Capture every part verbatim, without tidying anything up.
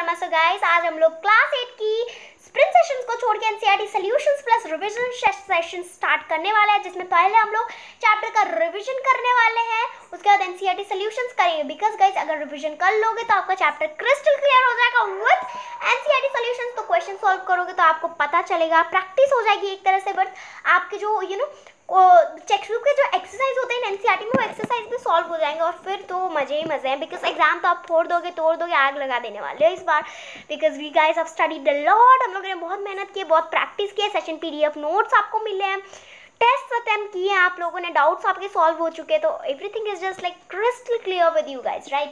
नमस्ते गाइस, आज हम लोग क्लास एट की स्प्रिंट सेशंस को छोड़ के NCERT solutions plus revision session start करने वाले हैं, जिसमें पहले हम लोग चैप्टर का रिवीजन करने वाले हैं, उसके बाद एनसीईआरटी सॉल्यूशंस करेंगे। बिकॉज गाइस अगर रिवीजन कर लोगे तो आपका चैप्टर क्रिस्टल क्लियर हो जाएगा विद एनसीईआरटी सॉल्यूशंस। तो क्वेश्चन सॉल्व करोगे तो आपको पता चलेगा, प्रैक्टिस हो जाएगी एक तरह से। बट आपके जो यू नो टेक्स्ट बुक के जो एक्सरसाइज होते हैं एनसीईआरटी में, वो एक्सरसाइज भी सॉल्व हो जाएंगे और फिर तो मजे ही मजे हैं। बिकॉज एग्जाम तो आप फोड़ दोगे, तोड़ दोगे, आग लगा देने वाले हो इस बार। Because we guys have studied a lot, हम लोगों ने बहुत मेहनत की है, बहुत प्रैक्टिस की है। सेशन पीडीएफ नोट्स आपको मिले हैं, टेस्ट अटेम्प्ट किए हैं आप लोगों ने, डाउट्स आपके सॉल्व हो चुके हैं। तो everything is just like crystal clear with you guys, right.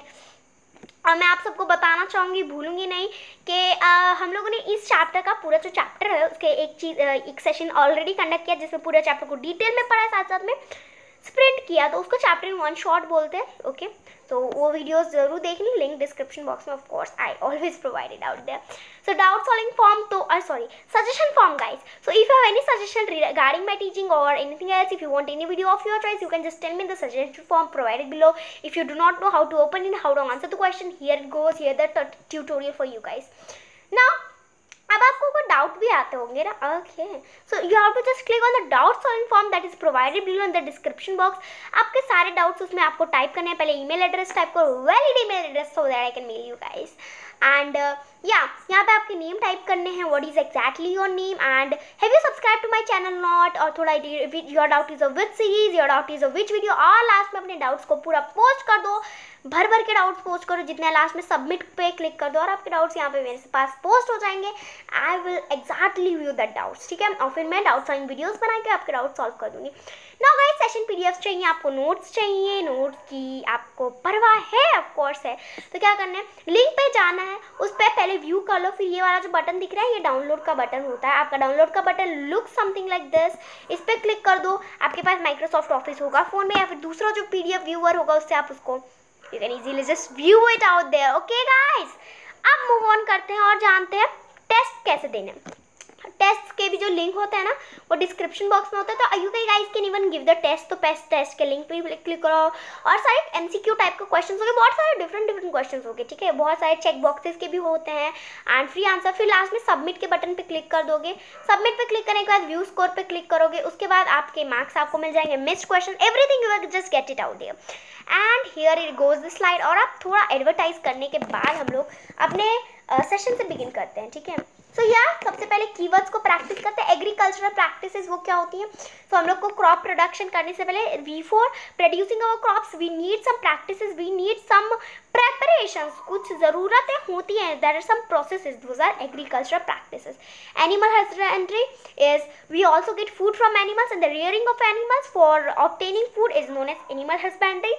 और मैं आप सबको बताना चाहूँगी, भूलूंगी नहीं, कि हम लोगों ने इस चैप्टर का पूरा जो चैप्टर है उसके एक चीज़ एक सेशन ऑलरेडी कंडक्ट किया, जिसमें पूरे चैप्टर को डिटेल में पढ़ा है, साथ साथ में स्प्रिंट किया। तो उसको चैप्टर इन वन शॉट बोलते हैं। ओके, तो वो वीडियोस जरूर देख ली, लिंक डिस्क्रिप्शन बॉक्स में of course I always provided out there. So doubt solving form तो sorry suggestion form guys. So if you have any suggestion regarding my teaching or anything else, if you want any video of your choice, you can just tell me in the suggestion form provided below. If you do not know how to open it, how to answer the question, here it goes, here the tutorial for you guys. Now अब आपको कोई doubt भी आते होंगे ना, okay, so you have to just click on the doubt solving form that is provided below in the description box. आपके सारे doubts उसमें आपको टाइप करने हैं। पहले ईमेल एड्रेस टाइप करो, valid email address, so that I can mail you guys. And या यहाँ पे आपके नेम टाइप करने हैं, what is exactly your name, and have you subscribe to my channel not, और थोड़ा your doubt is a which series, your doubt is a which video, और last में अपने डाउट्स को पूरा पोस्ट कर दो, भर भर के डाउट्स पोस्ट करो, जितने लास्ट में सबमिट पे क्लिक कर दो और आपके डाउट्स यहाँ पे मेरे पास पोस्ट हो जाएंगे। I will exactly view that doubts, ठीक है, और फिर मैं डाउट सॉल्विंग वीडियोस बना के आपके डाउट सॉल्व कर दूंगी। नाउ गाइस, सेशन पीडीएफ चाहिए आपको, नोट्स चाहिए, नोट्स की आपको परवाह है, ऑफ कोर्स है। तो क्या करना है, लिंक पे जाना है, उस पर पहले व्यू कर लो, फिर ये वाला जो बटन दिख रहा है ये डाउनलोड का बटन होता है। आपका डाउनलोड का button look something like this, इस पर क्लिक कर दो। आपके पास माइक्रोसॉफ्ट ऑफिस होगा फोन में, या फिर दूसरा जो पीडीएफ व्यूअर होगा उससे आप उसको you can easily just view it out there. Okay guys, अब मूव ऑन करते हैं और जानते हैं टेस्ट कैसे देने। टेस्ट के भी जो लिंक होता है ना, वो डिस्क्रिप्शन बॉक्स में होता है। तो you guys can even give the test, तो टेस्ट टेस्ट के लिंक पे क्लिक करो, और सारे एमसीक्यू टाइप के क्वेश्चंस होंगे, बहुत सारे डिफरेंट डिफरेंट क्वेश्चंस होंगे, ठीक है, बहुत सारे चेक बॉक्सेस के भी होते हैं, एंड फ्री आंसर। फिर लास्ट में सबमिट के बटन पे क्लिक कर दोगे। सबमिट पे क्लिक करने के बाद व्यू स्कोर पे क्लिक करोगे, उसके बाद आपके मार्क्स आपको मिल जाएंगे, missed question, everything you will just get it out there. And here it goes the slide. और आप थोड़ा एडवर्टाइज करने के बाद हम लोग अपने सेशन uh, से बिगिन करते हैं, ठीक है। सो so, यार सबसे पहले कीवर्ड्स को प्रैक्टिस करते हैं। एग्रीकल्चरल प्रैक्टिसेस वो क्या होती हैं? तो हम लोग को क्रॉप प्रोडक्शन करने से पहले, before producing our crops, we need some practices, we need some preparations, कुछ ज़रूरतें होती हैं, there are some processes, those are agricultural practices. Animal husbandry is, we also get food from animals, and the rearing of animals for obtaining food is known as animal husbandry.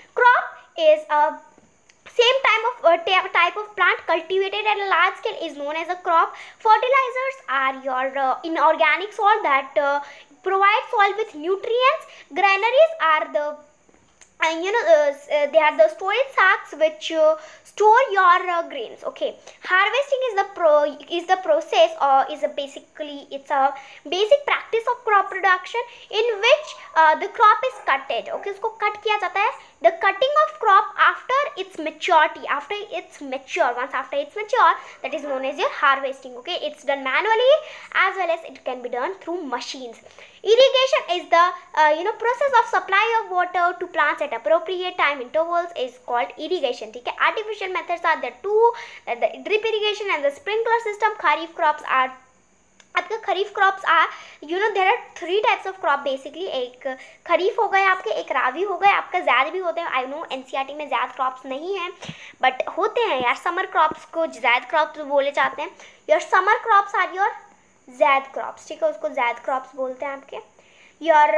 Crop is a same type of uh, type of plant cultivated at a large scale is known as a crop. Fertilizers are your uh, inorganic soil that uh, provide soil with nutrients. Granaries are the and you know uh, uh, they are the storage sacks which uh, store your uh, grains. Okay, harvesting is the pro is the process, or is a basically it's a basic practice of crop production in which uh, the crop is cutted. Okay, उसको cut किया जाता है. The cutting of crop after its maturity, after it's mature, once after it's mature, that is known as your harvesting. Okay, it's done manually as well as it can be done through machines. Irrigation is the uh, you know process of supply of water to plants at appropriate time intervals is called irrigation. ठीक है, artificial methods are the two, uh, the drip irrigation and the sprinkler system. Kharif crops are, आपके kharif crops uh you know there are three types of crop basically. एक खरीफ हो गए आपके, एक रावी हो गए आपका, ज़्यादा भी होते हैं। आई नो एनसीईआरटी में ज़्यादा क्रॉप्स नहीं हैं, बट होते हैं यार। समर क्रॉप्स को ज़ैद क्रॉप्स बोले जाते हैं। Your summer crops are your zaid crops, ठीक है, उसको ज़ैद क्रॉप्स बोलते हैं आपके। योर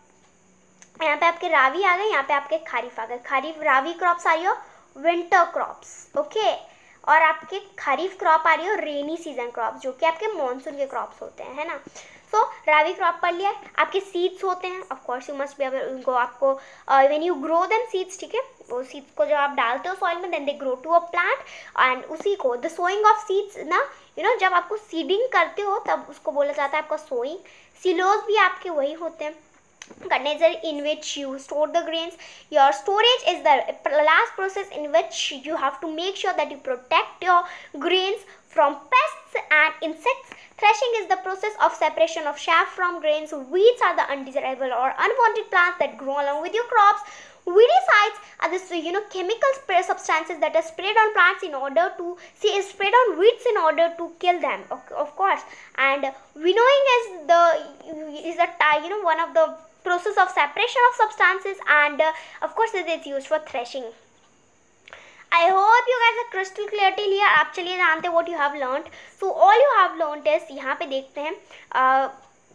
यहाँ पे आपके रावी आ गए, यहाँ पे आपके खरीफ आ गए। Kharif rabi crops are your winter crops, okay. और आपके खरीफ क्रॉप आ रही है रेनी सीजन क्रॉप, जो कि आपके मॉनसून के क्रॉप्स होते हैं, है ना। सो रावी क्रॉप पढ़ लिया। आपके सीड्स होते हैं, of course you must be aware, उनको आपको when you grow them seeds, ठीक है, वो सीड्स को जब आप डालते हो सॉइल में, then they grow to a plant, and उसी को द सोइंग ऑफ सीड्स ना, यू नो जब आपको सीडिंग करते हो तब उसको बोला जाता है आपका सोइंग। सिलोज भी आपके वही होते हैं, container in which you store the grains. Your storage is the last process in which you have to make sure that you protect your grains from pests and insects. Threshing is the process of separation of chaff from grains. Weeds are the undesirable or unwanted plants that grow along with your crops. Weedicides are the you know chemical spray substances that are sprayed on plants in order to see is sprayed on weeds in order to kill them, of course. And winnowing is the is the you know one of the process of separation of substances, and uh, of course it is used for threshing. I hope you guys are crystal clear till here. आप चलिए जानते what you have learned. So all you have learned is यहाँ पे देखते हैं uh,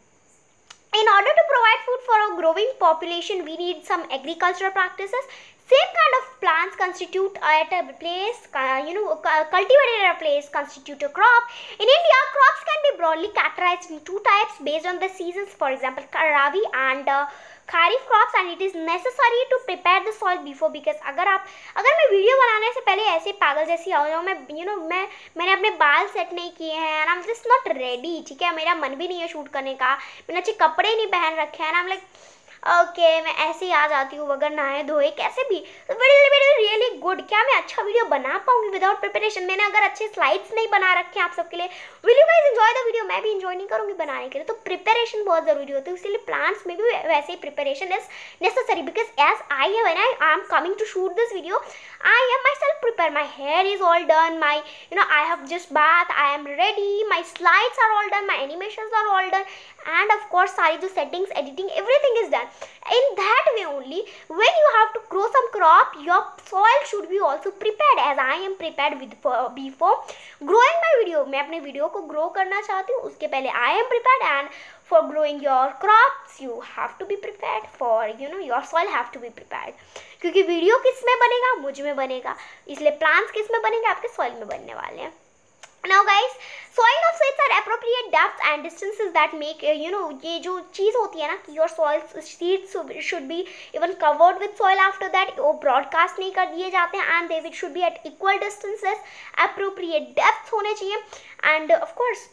in order to provide food for a growing population, we need some agricultural practices. Same kind of plants constitute at a place, uh, you know, cultivated at a place constitute a crop. In India, crops can be broadly categorized in two types based on the seasons. For example, Rabi and uh, Kharif crops, and it is necessary to prepare the soil before, because अगर आप अगर मैं video बनाने से पहले ऐसे पागल जैसी आ जाऊँ, मैं यू नो मैं मैंने अपने बाल सेट नहीं किए हैं, and I am just not ready, ठीक है, मेरा मन भी नहीं है शूट करने का, मैंने अच्छे कपड़े नहीं पहन रखे हैं, and I am like okay okay, मैं ऐसे ही आ जाती हूँ बगैर नहाए धोए कैसे भी, तो रियली गुड, क्या मैं अच्छा वीडियो बना पाऊंगी विदाउट प्रिपरेशन? मैंने अगर अच्छे स्लाइड्स नहीं बना रखे हैं आप सबके लिए, will you guys enjoy the video? मैं भी एंजॉय नहीं करूँगी बनाने के लिए, तो प्रिपरेशन बहुत ज़रूरी होती है, इसलिए प्लांट्स में भी वैसे ही preparation is necessary, because as I है when I I am coming to shoot this video, I am myself prepare, my hair is all done, my you know I have just bath, I am ready, my slides are all done, my animations are all done, and of course सारी जो settings editing everything is done. In that way only, when you have to grow some crop, your soil should be also prepared, as I am prepared with before growing my video. मैं अपने video को grow करना चाहती हूँ, उसके पहले I am prepared, and for growing your crops you have to be prepared, for you know your soil have to be prepared, क्योंकि video किस में बनेगा? मुझ में बनेगा, इसलिए प्लांट्स किस में बनेंगे? आपके सॉइल में बनने वाले हैं. Now guys, sowing of seeds are appropriate depths and distances that make uh, you know ये जो चीज़ होती है ना कि your soil seeds should be even covered with soil after that, वो broadcast नहीं कर दिए जाते हैं, and they should be at equal distances, appropriate depths होने चाहिए, and uh, of course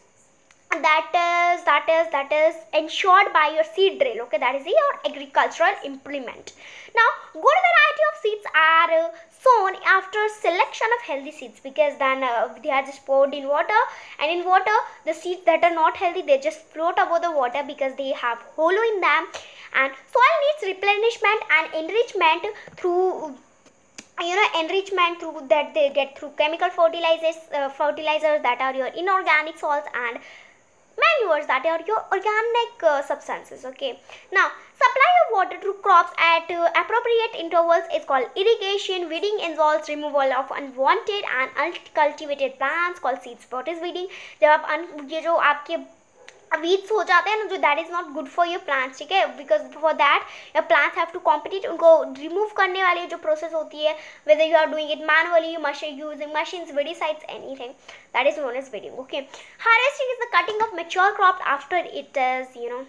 that is that is that is ensured by your seed drill. Okay, that is your agricultural implement. Now good variety of seeds are uh, sown after selection of healthy seeds, because then uh, they are just poured in water, and in water the seeds that are not healthy, they just float above the water because they have hollow in them, and soil needs replenishment and enrichment through you know enrichment through that they get through chemical fertilizers uh, fertilizers that are your inorganic salts, and manures that are your organic uh, substances. Okay, now supply of water to crops at uh, appropriate intervals is called irrigation. Weeding involves removal of unwanted and uncultivated plants called seed spot is weeding. जब आप ये जो आपके weeds हो जाते हैं ना, जो that is not good for your plants, ठीक है, because for that your plants have to compete, उनको remove करने वाली जो process होती है, whether you are doing it manually, using machines, weedicides, anything, that is known as weeding. Okay, harvesting is the cutting of mature crop after it is you know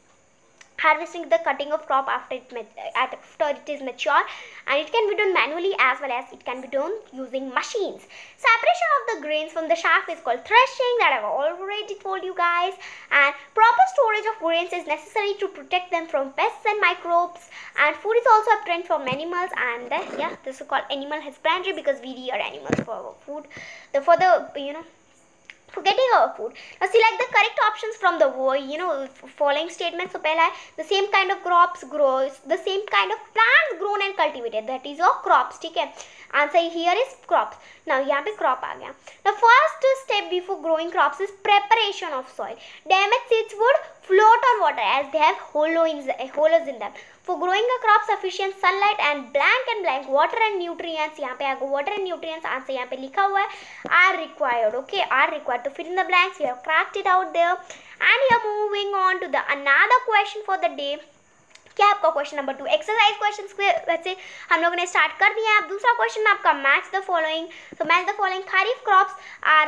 harvesting the cutting of crop after it after it is mature, and it can be done manually as well as it can be done using machines. Separation of the grains from the chaff is called threshing, that I've already told you guys, and proper storage of grains is necessary to protect them from pests and microbes, and food is also obtained from animals, and uh, yeah, this is called animal husbandry because we rear animals for our food, the for the you know for getting our food. Now select the correct options from the you know following statements. So पहला है the same kind of crops grows, the same kind of plants grown and cultivated, that is your crops, ठीक है. Answer here is crops. Now यहाँ पे crop आ गया. The first step before growing crops is preparation of soil. Damaged seeds would float on water as they have hollow in the, hollows in them. For growing a crop, sufficient sunlight and blank and blank water and nutrients, यहाँ पे आगे water and nutrients answer यहाँ पे लिखा हुआ है, are required. Okay, are required to fill in the blanks. We have cracked it out there, and we are moving on to the another question for the day. क्या आपका question number two exercise question वैसे हम लोगों ने start कर दिया है. अब दूसरा क्वेश्चन आपका मैच द फॉलोइंग. तो match the following kharif crops are,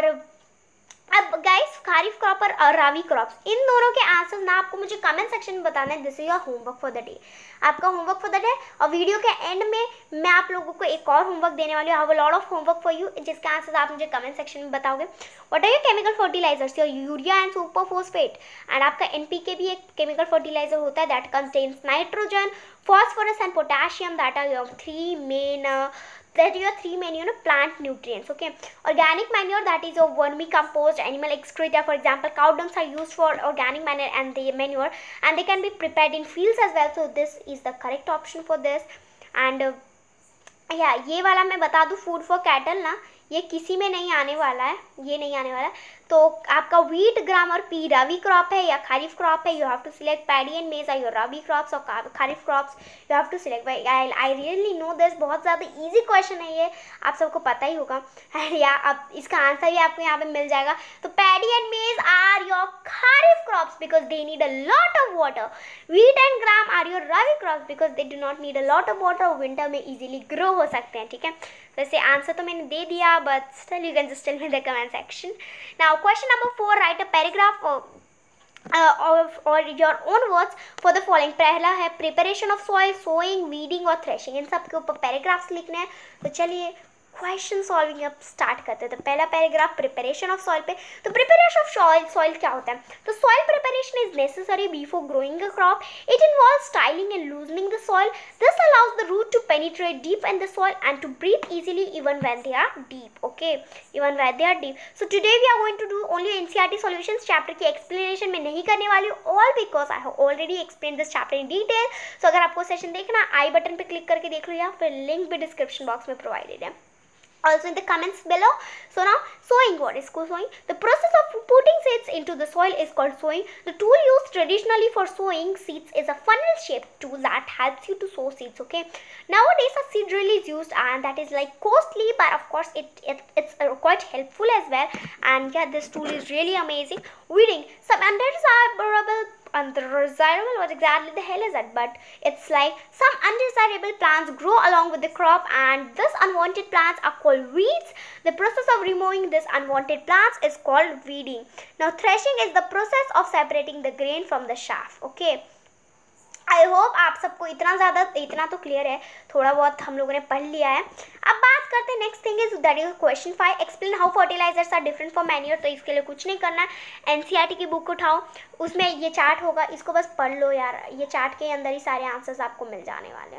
अब गाइस खरीफ क्रॉप और रावी क्रॉप्स, इन दोनों के आंसर्स ना आपको मुझे कमेंट सेक्शन में बताना है. This is your homework for the day. आपका होमवर्क फॉर द डे, और वीडियो के एंड में मैं आप लोगों को एक और होमवर्क देने वाली हूँ, I have a lot of homework for you, जिसके आंसर्स आप मुझे कमेंट सेक्शन में बताओगे। What are your chemical fertilisers? Your urea and super phosphate. And आपका एनपीके भी एक केमिकल फर्टिलाइजर होता है that contains nitrogen, phosphorus and potassium, that are your three main uh, that are your three main you know plant nutrients. Okay, organic manure, that is your vermicompost, animal excreta, for example cow dungs are used for organic manure and the manure, and they can be prepared in fields as well, so this is the correct option for this. And uh, या ये वाला मैं बता दूँ, food for cattle ना, ये किसी में नहीं आने वाला है, ये नहीं आने वाला है। तो आपका वीट, ग्राम और पी रबी क्रॉप है या खरीफ क्रॉप है, you have to select paddy and maize are your rabi crops और kharif crops you have to select. I I really know this, बहुत ज़्यादा इजी क्वेश्चन है ये, आप सबको पता ही होगा। एंड या अब इसका आंसर भी आपको यहाँ पे मिल जाएगा। तो paddy and maize are your kharif crops because they need a lot of water. Wheat and gram are your rabi crops because they do not need a lot of water, winter में इजीली ग्रो हो सकते हैं। ठीक है, वैसे answer तो मैंने दे दिया, but still you can just tell me the comment section. Now question number four, write a paragraph और your own words for the following. पहला है preparation of soil, sowing, weeding और थ्रेशिंग, इन सब के ऊपर पैराग्राफ्स लिखने हैं। तो चलिए क्वेश्चन सॉल्विंग अब स्टार्ट करते हैं। तो पहला पैराग्राफ प्रिपरेशन ऑफ सॉइल पे। तो प्रिपरेशन ऑफ सॉइल सॉइल क्या होता है? तो soil preparation is necessary before growing a crop. It involves tilling and loosening the soil. This allows the root to penetrate deep in the soil and to breathe easily even when they are deep. Okay, even when they are deep. So today we are going to do only NCERT solutions. Chapter की explanation में नहीं करने वाली हूँ, all because I have already explain this chapter in detail. So अगर आपको session देखना, आई button पे क्लिक करके देख लो या फिर लिंक भी डिस्क्रिप्शन बॉक्स में प्रोवाइडेड है, also in the comments below. So now sowing, what is sowing? The process of putting seeds into the soil is called sowing. The tool used traditionally for sowing seeds is a funnel shaped tool that helps you to sow seeds. Okay, nowadays a seed drill is used and that is like costly, but of course it, it it's uh, quite helpful as well. And yeah, this tool is really amazing. Weeding, some undesirable undesirable what exactly the hell is that? But it's like some undesirable plants grow along with the crop and this unwanted plants are called weeds. The process of removing this unwanted plants is called weeding. Now threshing is the process of separating the grain from the chaff. Okay, I hope आप सबको इतना ज़्यादा इतना तो clear है, थोड़ा बहुत हम लोगों ने पढ़ लिया है। अब बात करते हैं next thing is that is question five, explain how fertilisers are different from manure. तो इसके लिए कुछ नहीं करना है, एनसीईआरटी की बुक उठाओ, उसमें ये चार्ट होगा, इसको बस पढ़ लो यार, ये चार्ट के अंदर ही सारे आंसर्स आपको मिल जाने वाले हैं।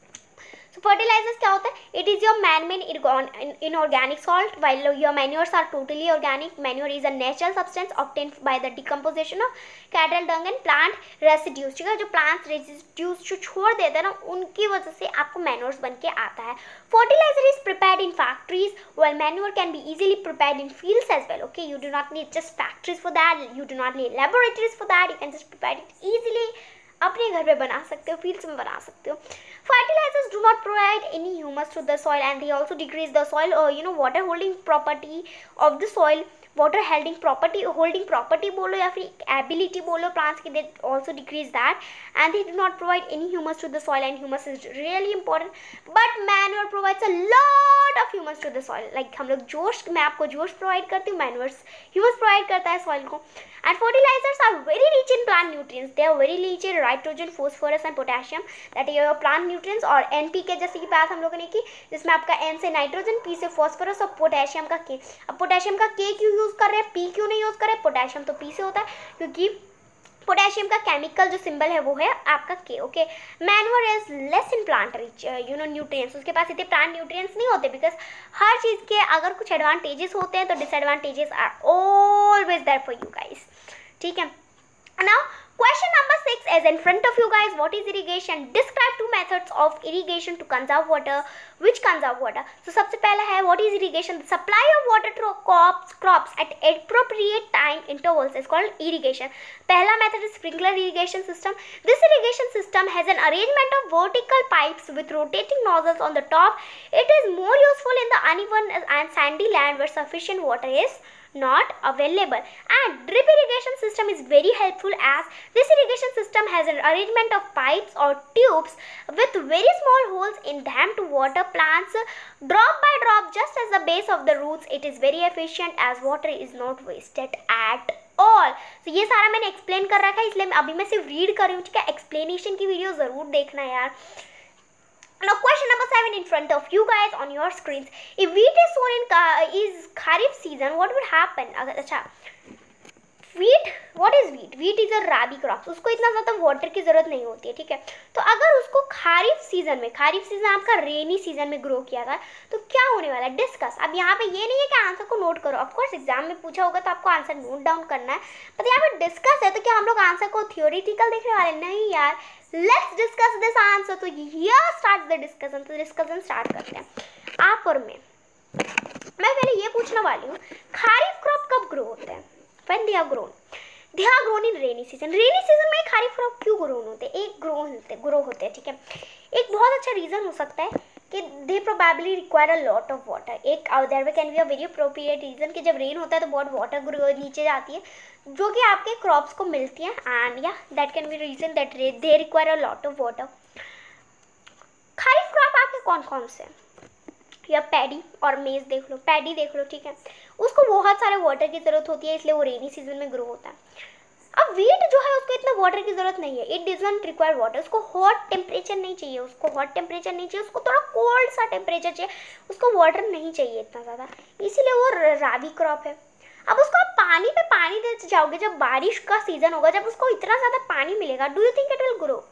So fertilizers क्या होता है? It is your man-made inorganic salt, while your manures are totally organic. Manure is a natural substance obtained by the decomposition of cattle dung and plant residues. ठीक है, जो plant residues जो छोड़ देते हैं ना, उनकी वजह से आपको manures बन के आता है। Fertilizer is prepared in factories, while manure can be easily prepared in fields as well. Okay, you do not need just factories for that. You do not need laboratories for that. You can just prepare it easily. अपने घर पे बना सकते हो, fields में बना सकते हो। Fertilizers do not provide any humus to the soil and they also decrease the soil uh, you know water holding property of the soil. Water holding property holding property बोलो या फिर एबिलिटी बोलो plants की, they also decrease that and they do not provide any humus to the soil and humus is really important, but manure provides a lot of humus to the soil. Like हम लोग जोश, मैं आपको जोश provide करती हूँ, manures humus provide करता है सॉइल को। And fertilisers are very rich in plant nutrients, they are very rich in nitrogen, phosphorus and potassium, that is your plant nutrients. और एनपीके जैसे कि बात हम लोगों ने की, जिसमें आपका एन से नाइट्रोजन, पी से फॉस्फोरस और पोटेशियम का के। अब पोटेशियम का के क्यों यूज़ कर रहे हैं, पी क्यों नहीं यूज़ करें? पोटेशियम तो पी से होता है, क्योंकि पोटेशियम का केमिकल जो सिंबल है वो है आपका K. Okay, manure is less in plant rich you know nutrients, उसके पास इतने प्लांट न्यूट्रिएंट्स नहीं होते, बिकॉज हर चीज़ के अगर कुछ एडवांटेजेस होते हैं तो disadvantages are always there for you guys. ठीक है, now question number six is in front of you guys. What is irrigation? Describe two methods of irrigation to conserve water. Which conserve water? So सबसे पहला है what is irrigation? The supply of water to crops crops at appropriate time intervals is called irrigation. पहला method is sprinkler irrigation system. This irrigation system has an arrangement of vertical pipes with rotating nozzles on the top. It is more useful in the uneven and sandy land where sufficient water is not available. And drip irrigation system is very helpful as this irrigation system has an arrangement of pipes or tubes with very small holes in them to water plants drop by drop just as the base of the roots. It is very efficient as water is not wasted at all. So ये सारा मैंने explain कर रखा है, इसलिए मैं अभी मैं सिर्फ रीड कर रही हूँ। ठीक है, एक्सप्लेनेशन की वीडियो ज़रूर देखना यार। Now question number seven in front of you guys on your screens. If wheat is sown in ka- is kharif season, what would happen? अगर अच्छा wheat, what is wheat? Wheat is a rabi crop. उसको इतना ज़्यादा water की ज़रूरत नहीं होती है, ठीक है. तो अगर उसको खारिफ सीजन में, खारिफ सीजन आपका रेनी सीजन में ग्रो किया था, तो क्या होने वाला है? डिस्कस. अब यहाँ पे ये नहीं है कि आंसर को नोट करो. ऑफकोर्स एग्जाम में पूछा होगा तो आपको आंसर नोट डाउन करना है, बट यहाँ पे डिस्कस है. तो क्या हम लोग आंसर को थियोरिटिकल देखने वाले? नहीं यार. Let's discuss this answer. तो हियर स्टार्ट द डिस्कशन. तो डिस्कशन स्टार्ट करते हैं. आप और मैं मैं पहले ये पूछने वाली हूँ, खारिफ क्रॉप कब ग्रो होते हैं? When they are grown, they are grown in rainy season. Rainy season में खारिफ क्रॉप क्यों ग्रोन होते हैं? एक ग्रो होते ग्रो होते हैं, ठीक है. एक बहुत अच्छा रीज़न हो सकता है कि they probably require a lot of water. एक there can be a very appropriate reason कि जब रेन होता है तो बहुत वाटर नीचे जाती है जो कि आपके क्रॉप्स को मिलती है. एंड या that can be reason that they require a lot of water. Kharif crop आपके कौन कौन से हैं? या पैडी और मेज देख लो. पैडी देख लो, ठीक है, उसको बहुत सारे वाटर की ज़रूरत होती है, इसलिए वो रेनी सीजन में ग्रो होता है. अब वीट जो है उसको इतना वाटर की ज़रूरत नहीं है. It doesn't require water. उसको हॉट टेम्परेचर नहीं चाहिए, उसको हॉट टेम्परेचर नहीं चाहिए, उसको थोड़ा कोल्ड सा टेम्परेचर चाहिए, उसको वाटर नहीं चाहिए इतना ज़्यादा, इसीलिए वो राबी क्रॉप है. अब उसको आप पानी पे पानी देते जाओगे, जब बारिश का सीज़न होगा, जब उसको इतना ज़्यादा पानी मिलेगा, do you think it will grow?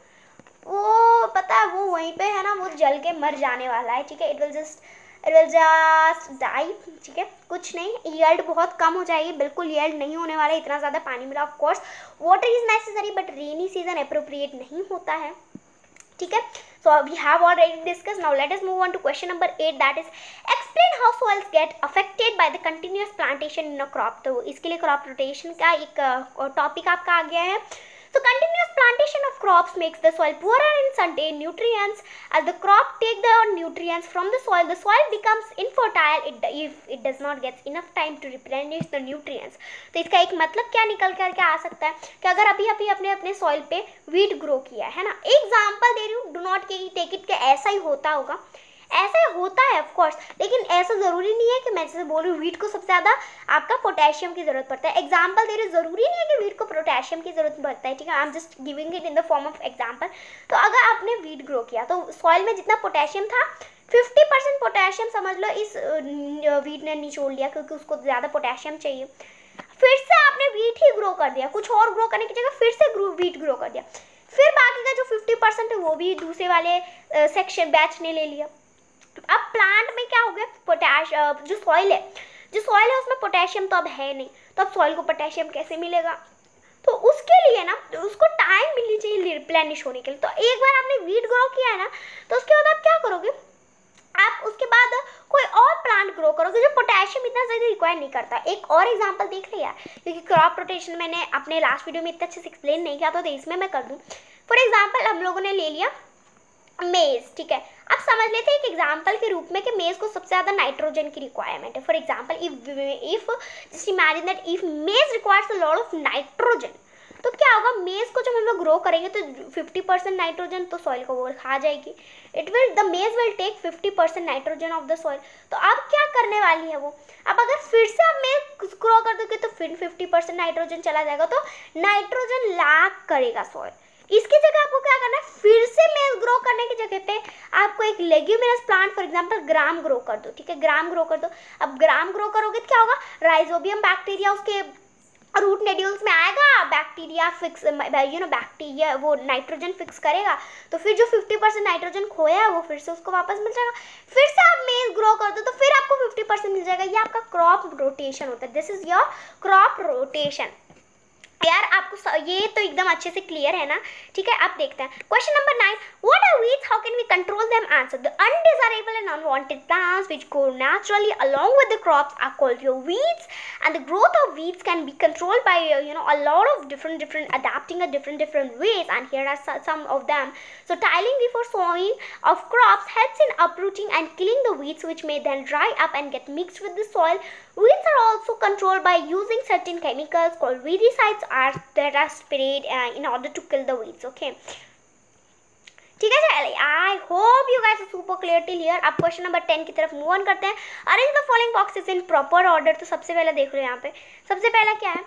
वो पता है वो वहीं पे है ना, वो जल के मर जाने वाला है, ठीक है. It will just it will just die, ठीक है. कुछ नहीं, यील्ड बहुत कम हो जाएगी, बिल्कुल यील्ड नहीं होने वाला, इतना ज़्यादा पानी मिला. Of course water is necessary, but rainy season appropriate नहीं होता है, ठीक है. So we have already discuss. Now let us move on to question number eight, that is explain how soils get affected by the continuous plantation in a crop. तो इसके लिए crop rotation का एक टॉपिक आपका आ गया है. So continuous plantation of crops makes the soil poorer in certain nutrients. As the crop take the nutrients from the soil, the soil becomes infertile it, if it does not get enough time to replenish the nutrients. तो इसका एक मतलब क्या निकल करके आ सकता है कि अगर अभी अभी अपने अपने सॉइल पे वीट ग्रो किया है ना, एग्जाम्पल दे रही हूँ, डू नॉट टेक इट के ऐसा ही होता होगा, ऐसा होता है ऑफ कोर्स, लेकिन ऐसा ज़रूरी नहीं है कि मैं जैसे बोल रही हूँ वीट को सबसे ज़्यादा आपका पोटेशियम की ज़रूरत पड़ता है. एग्जांपल दे रही हूँ, ज़रूरी नहीं है कि वीट को पोटेशियम की ज़रूरत पड़ता है, ठीक है. I am just giving it in the form of example. तो अगर आपने वीट ग्रो किया तो सॉइल में जितना पोटेशियम था, फिफ्टी परसेंट पोटेशियम समझ लो इस वीट ने निचोड़ लिया, क्योंकि उसको ज़्यादा पोटेशियम चाहिए. फिर से आपने वीट ही ग्रो कर दिया, कुछ और ग्रो करने की जगह फिर से वीट ग्रो कर दिया. फिर बाकी का जो फिफ्टी परसेंट है वो भी दूसरे वाले सेक्शन बैच ने ले लिया. अब प्लांट में क्या हो गया, पोटैश जो सॉइल है जो सॉइल है उसमें पोटेशियम तो अब है नहीं, तो अब सॉइल को पोटेशियम कैसे मिलेगा? तो उसके लिए ना उसको टाइम मिलनी चाहिए रिप्लेनिश होने के लिए. तो एक बार आपने वीट ग्रो किया है ना, तो उसके बाद आप क्या करोगे, आप उसके बाद कोई और प्लांट ग्रो करोगे जो पोटेशियम इतना ज़्यादा रिक्वायर नहीं करता. एक और एग्जांपल देख लिया, क्योंकि क्रॉप रोटेशन मैंने अपने लास्ट वीडियो में इतना अच्छे से एक्सप्लेन नहीं किया था, तो इसमें मैं कर दूँ. फॉर एग्जाम्पल हम लोगों ने ले लिया मेज, ठीक है. अब समझ लेते हैं एक एग्जांपल के रूप में कि मेज को सबसे ज़्यादा नाइट्रोजन की रिक्वायरमेंट है. For example if if just imagine that if maize requires a lot of nitrogen, तो क्या होगा, मेज को जब हम लोग ग्रो करेंगे तो फिफ्टी परसेंट नाइट्रोजन तो सॉइल को वो खा जाएगी. It will the maize will take fifty percent nitrogen of the soil. तो अब क्या करने वाली है वो, अब अगर फिर से आप मेज ग्रो कर दोगे तो फिर फिफ्टी परसेंट नाइट्रोजन चला जाएगा, तो नाइट्रोजन लैक करेगा सॉइल. इसकी जगह आपको क्या करना है, फिर से मेज ग्रो करने की जगह पे आपको एक leguminous plant for example gram grow कर दो, ठीक है. ग्राम ग्रो कर दो. अब ग्राम ग्रो करोगे तो क्या होगा, राइजोबियम बैक्टीरिया उसके रूट नोड्यूल्स में आएगा, bacteria fix you know bacteria वो नाइट्रोजन फिक्स करेगा, तो फिर जो फिफ्टी परसेंट नाइट्रोजन खोया है वो फिर से उसको वापस मिल जाएगा. फिर से आप मेज ग्रो कर दो तो फिर आपको फिफ्टी परसेंट मिल जाएगा. ये आपका क्रॉप रोटेशन होता है. This is your crop rotation. यार आपको ये तो एकदम अच्छे से क्लियर है ना, ठीक है. आप देखते हैं question number nine, what are weeds, how can we control them? Answer, the undesirable and unwanted plants which grow naturally along with the crops are called your weeds, and the growth of weeds can be controlled by you know a lot of different different adapting a different different ways, and here are some of them. So tiling before sowing of crops helps in uprooting and killing the weeds, which may then dry up and get mixed with the soil. Weeds are also controlled by using certain chemicals called weedicides are that are sprayed uh, in order to kill the weeds. Okay. ठीक है चलिए, I hope you guys are super clear till here. अब question number ten की तरफ move on करते हैं. Arrange the following boxes in proper order. तो सबसे पहले देख लो यहाँ पे, सबसे पहला क्या है,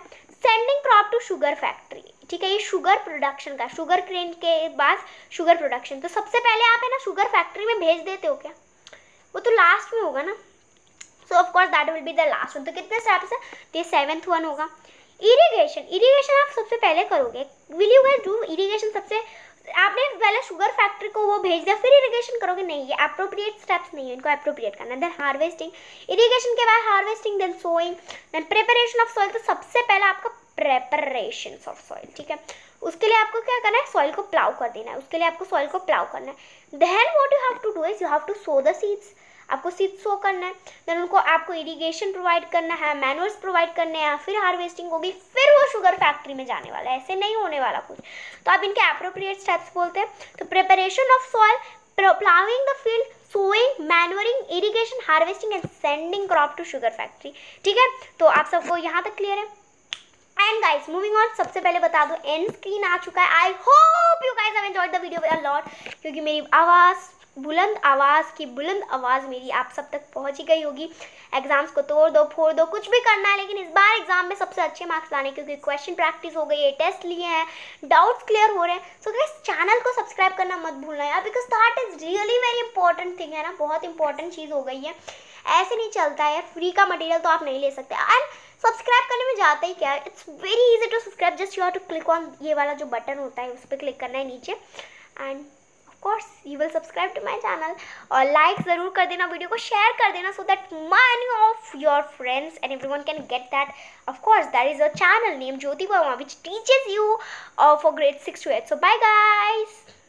sending crop to sugar factory, ठीक है, ये शुगर प्रोडक्शन का, शुगर केन के बाद शुगर प्रोडक्शन। तो सबसे पहले आप है ना शुगर फैक्ट्री में भेज देते हो क्या? वो तो लास्ट में होगा ना, so of course that will be the last one. तो कितने स्टेप्स है? तो ये सेवेंथ वन होगा। इरिगेशन, इरिगेशन आप सबसे पहले करोगे। Will you guys do irrigation? सबसे आपने पहले शुगर फैक्ट्री को वो भेज दिया फिर इरिगेशन करोगे? नहीं, ये अप्रोप्रिएट स्टेप्स नहीं है, इनको अप्रोप्रिएट करना है। देन हार्वेस्टिंग, इरिगेशन के बाद harvesting, then sowing, then preparation of soil. तो सबसे पहले आपका प्रेपरेशन ऑफ सॉइल, ठीक है, उसके लिए आपको क्या करना है? सॉइल को प्लाउ कर देना है, उसके लिए आपको सॉइल को प्लाउ करना है। Then what you have to do is you have to sow the seeds, आपको सीड्स सो करना है। देन उनको आपको इरिगेशन प्रोवाइड करना है, मैनुअर्स प्रोवाइड करने हैं, फिर हार्वेस्टिंग होगी, फिर वो शुगर फैक्ट्री में जाने वाला है। ऐसे नहीं होने वाला कुछ। तो आप इनके एप्रोप्रिएट स्टेप्स बोलते हैं। तो preparation of soil, ploughing the field, sowing, manuring, irrigation, harvesting and sending crop to sugar factory, ठीक है। तो आप सबको यहाँ तक क्लियर है? एंड गाइस मूविंग ऑन, सबसे पहले बता दो एंड स्क्रीन आ चुका है। I hope you guys have enjoyed the video a lot, क्योंकि मेरी आवाज़, बुलंद आवाज़ की बुलंद आवाज़ मेरी आप सब तक पहुंच ही गई होगी। एग्जाम्स को तोड़ दो, फोड़ दो, कुछ भी करना है, लेकिन इस बार एग्जाम में सबसे अच्छे मार्क्स लाने, क्योंकि क्वेश्चन प्रैक्टिस हो गई है, टेस्ट लिए हैं, डाउट्स क्लियर हो रहे हैं। सो गाइस चैनल को सब्सक्राइब करना मत भूलना यार, because that is really very important thing है ना, बहुत इंपॉर्टेंट चीज़ हो गई है। ऐसे नहीं चलता है यार, फ्री का मटेरियल तो आप नहीं ले सकते। एंड सब्सक्राइब करने में जाता ही क्या है, it's very easy to subscribe, just you have to click on ये वाला जो बटन होता है उस पर क्लिक करना है नीचे, and course you will subscribe to my channel और like ज़रूर कर देना, वीडियो को शेयर कर देना, so that many of your friends and everyone can get that. Of course there is a channel named Jyoti Verma which teaches you uh, for grade six to eight. So bye guys.